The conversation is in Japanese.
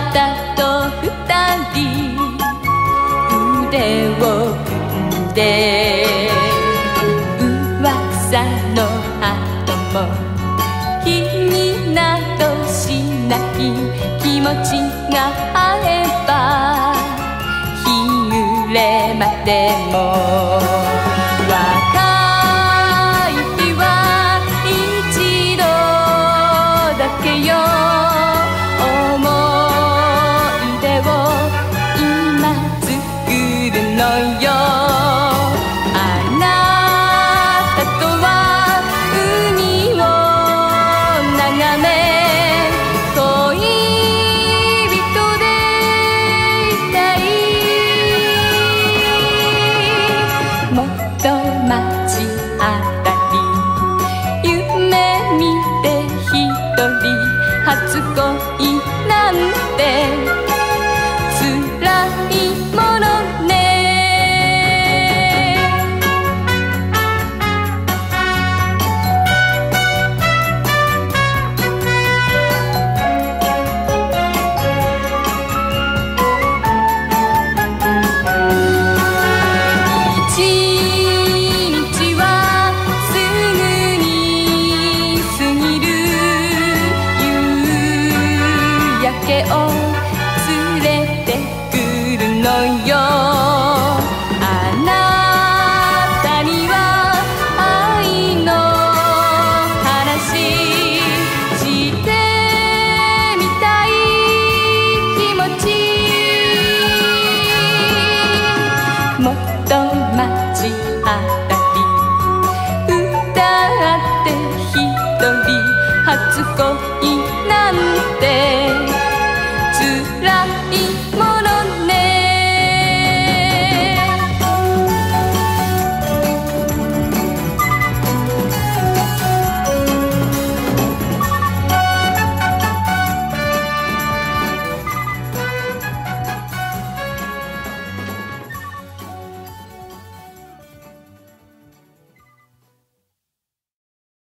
たと二人腕を組んで噂の後も気になどしない気持ちがあれば日暮れまでも若い日は一度だけよ思い出を今作るのよあなたとは海を眺め恋人でいたい元町あたり夢見て一人初恋なんて辛いものね一日はすぐに過ぎる夕焼けを連れてくるのよ